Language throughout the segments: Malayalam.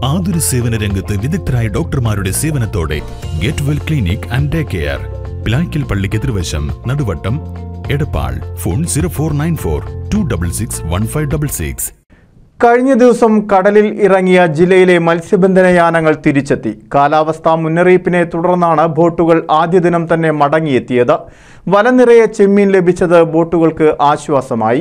ആതുര സേവന രംഗത്ത് വിദഗ്ധരായ ഡോക്ടർമാരുടെ സേവനത്തോടെ get well clinic and day care, Pilaykkal പള്ളിക്ക് എതിർവശം, നടുവട്ടം, എടപ്പാൾ. ഫോൺ 0494-266-1566. കഴിഞ്ഞ ദിവസം കടലിൽ ഇറങ്ങിയ ജില്ലയിലെ മത്സ്യബന്ധന യാനങ്ങൾ തിരിച്ചെത്തി. കാലാവസ്ഥാ മുന്നറിയിപ്പിനെ തുടർന്നാണ് ബോട്ടുകൾ ആദ്യ ദിനം തന്നെ മടങ്ങിയെത്തിയത്. വല നിറയെ ചെമ്മീൻ ലഭിച്ചത് ബോട്ടുകൾക്ക് ആശ്വാസമായി.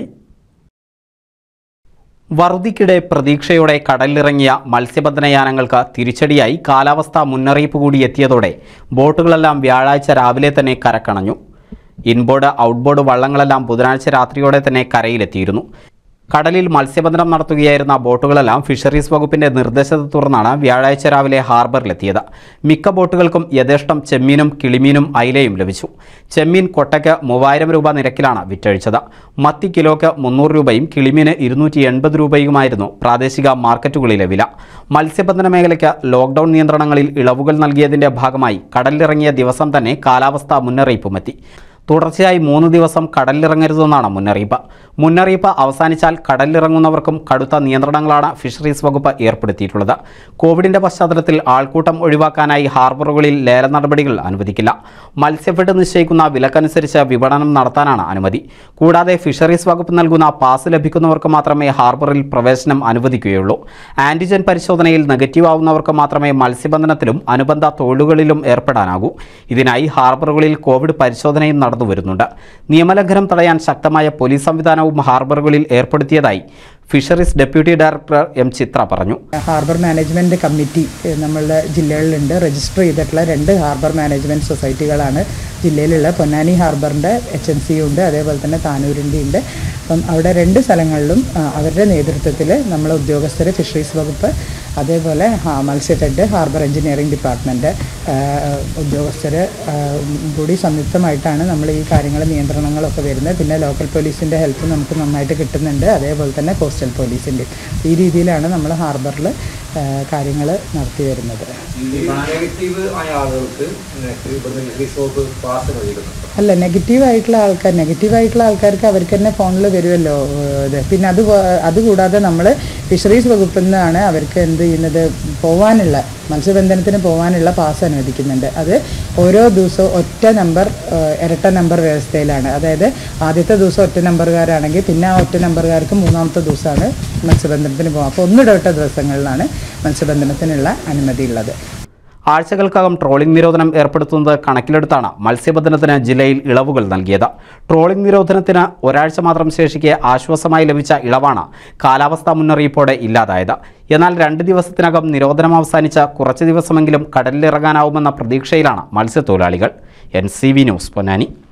വറുതിക്കിടെ പ്രതീക്ഷയോടെ കടലിലിറങ്ങിയ മത്സ്യബന്ധന യാനങ്ങൾക്ക് തിരിച്ചടിയായി കാലാവസ്ഥാ മുന്നറിയിപ്പ് കൂടി എത്തിയതോടെ ബോട്ടുകളെല്ലാം വ്യാഴാഴ്ച രാവിലെ തന്നെ കരക്കണഞ്ഞു. ഇൻബോർഡ് ഔട്ട്ബോർഡ് വള്ളങ്ങളെല്ലാം ബുധനാഴ്ച രാത്രിയോടെ തന്നെ കരയിലെത്തിയിരുന്നു. കടലിൽ മത്സ്യബന്ധനം നടത്തുകയായിരുന്ന ബോട്ടുകളെല്ലാം ഫിഷറീസ് വകുപ്പിന്റെ നിർദ്ദേശത്തെ തുടർന്നാണ് വ്യാഴാഴ്ച രാവിലെ ഹാർബറിലെത്തിയത്. മിക്ക ബോട്ടുകൾക്കും യഥേഷ്ടം ചെമ്മീനും കിളിമീനും അയിലയും ലഭിച്ചു. ചെമ്മീൻ കൊട്ടയ്ക്ക് 3000 രൂപ നിരക്കിലാണ് വിറ്റഴിച്ചത്. മത്തി കിലോയ്ക്ക് 300 രൂപയും കിളിമീന് 280 രൂപയുമായിരുന്നു പ്രാദേശിക മാർക്കറ്റുകളിലെ വില. മത്സ്യബന്ധന മേഖലയ്ക്ക് ലോക്ക്ഡൌൺ നിയന്ത്രണങ്ങളിൽ ഇളവുകൾ നൽകിയതിന്റെ ഭാഗമായി കടലിലിറങ്ങിയ ദിവസം തന്നെ കാലാവസ്ഥാ മുന്നറിയിപ്പുമെത്തി. തുടർച്ചയായി 3 ദിവസം കടലിലിറങ്ങരുതെന്നാണ് മുന്നറിയിപ്പ്. മുന്നറിയിപ്പ് അവസാനിച്ചാൽ കടലിലിറങ്ങുന്നവർക്കും കടുത്ത നിയന്ത്രണങ്ങളാണ് ഫിഷറീസ് വകുപ്പ് ഏർപ്പെടുത്തിയിട്ടുള്ളത്. കോവിഡിന്റെ പശ്ചാത്തലത്തിൽ ആൾക്കൂട്ടം ഒഴിവാക്കാനായി ഹാർബറുകളിൽ ലേല നടപടികൾ അനുവദിക്കില്ല. മത്സ്യഫെഡ് നിശ്ചയിക്കുന്ന വിലക്കനുസരിച്ച് വിപണനം നടത്താനാണ് അനുമതി. കൂടാതെ ഫിഷറീസ് വകുപ്പ് നൽകുന്ന പാസ് ലഭിക്കുന്നവർക്ക് മാത്രമേ ഹാർബറിൽ പ്രവേശനം അനുവദിക്കുകയുള്ളൂ. ആന്റിജൻ പരിശോധനയിൽ നെഗറ്റീവ് ആവുന്നവർക്ക് മാത്രമേ മത്സ്യബന്ധനത്തിലും അനുബന്ധ തൊഴിലുകളിലും ഏർപ്പെടാനാകൂ. ഇതിനായി ഹാർബറുകളിൽ കോവിഡ് പരിശോധനയും നടന്നുവരുന്നുണ്ട്. നിയമലംഘനം തടയാൻ ശക്തമായ പോലീസ് സംവിധാനവും ഹാർബറുകളിൽ ഏർപ്പെടുത്തിയതായി fisheries deputy director M Chithra പറഞ്ഞു. ഹാർബർ മാനേജ്മെൻറ്റ് കമ്മിറ്റി നമ്മളുടെ ജില്ലകളിലുണ്ട്. രജിസ്റ്റർ ചെയ്തിട്ടുള്ള 2 ഹാർബർ മാനേജ്മെൻറ്റ് സൊസൈറ്റികളാണ് ജില്ലയിലുള്ള. പൊന്നാനി ഹാർബറിൻ്റെ HNC ഉണ്ട്, അതേപോലെ തന്നെ താനൂരിൻ്റെ ഉണ്ട്. അപ്പം അവിടെ 2 സ്ഥലങ്ങളിലും അവരുടെ നേതൃത്വത്തിൽ നമ്മളെ ഉദ്യോഗസ്ഥർ, ഫിഷറീസ് വകുപ്പ്, അതേപോലെ മത്സ്യഫെഡ്, ഹാർബർ എഞ്ചിനീയറിംഗ് ഡിപ്പാർട്ട്മെൻറ്റ് ഉദ്യോഗസ്ഥർ കൂടി സംയുക്തമായിട്ടാണ് നമ്മൾ ഈ കാര്യങ്ങൾ നിയന്ത്രണങ്ങളൊക്കെ വരുന്നത്. പിന്നെ ലോക്കൽ പോലീസിൻ്റെ ഹെൽപ്പ് നമുക്ക് നന്നായിട്ട് കിട്ടുന്നുണ്ട്, അതേപോലെ തന്നെ കോസ്റ്റൽ പോലീസിൻ്റെ. ഈ രീതിയിലാണ് നമ്മൾ ഹാർബറിൽ കാര്യങ്ങൾ നടത്തി വരുന്നത്. അല്ല, നെഗറ്റീവായിട്ടുള്ള ആൾക്കാർക്ക് അവർക്ക് തന്നെ ഫോണിൽ വരുമല്ലോ ഇത്. പിന്നെ അതുകൂടാതെ നമ്മൾ ഫിഷറീസ് വകുപ്പിൽ നിന്നാണ് അവർക്ക് എന്ത് ചെയ്യുന്നത്, മത്സ്യബന്ധനത്തിന് പോകാനുള്ള പാസ് അനുവദിക്കുന്നുണ്ട്. അത് ഓരോ ദിവസവും ഒറ്റ നമ്പർ ഇരട്ട നമ്പർ വ്യവസ്ഥയിലാണ്. അതായത് ആദ്യത്തെ ദിവസം ഒറ്റ നമ്പറുകാരാണെങ്കിൽ പിന്നെ ആ ഒറ്റ നമ്പറുകാർക്ക് 3ാമത്തെ ദിവസമാണ് മത്സ്യബന്ധനത്തിന് പോകുക. അപ്പോൾ 1 ഇടവിട്ട ദിവസങ്ങളിലാണ് മത്സ്യബന്ധനത്തിനുള്ള അനുമതി ഉള്ളത്. ആഴ്ചകൾക്കകം ട്രോളിംഗ് നിരോധനം ഏർപ്പെടുത്തുന്നത് കണക്കിലെടുത്താണ് മത്സ്യബന്ധനത്തിന് ജില്ലയിൽ ഇളവുകൾ നൽകിയത്. ട്രോളിംഗ് നിരോധനത്തിന് ഒരാഴ്ച മാത്രം ശേഷിക്കെ ആശ്വാസമായി ലഭിച്ച ഇളവാണ് കാലാവസ്ഥാ മുന്നറിയിപ്പോടെ ഇല്ലാതായത്. എന്നാൽ 2 ദിവസത്തിനകം നിരോധനം അവസാനിച്ച കുറച്ച് ദിവസമെങ്കിലും കടലിലിറങ്ങാനാവുമെന്ന പ്രതീക്ഷയിലാണ് മത്സ്യത്തൊഴിലാളികൾ. NCV news, Ponnani.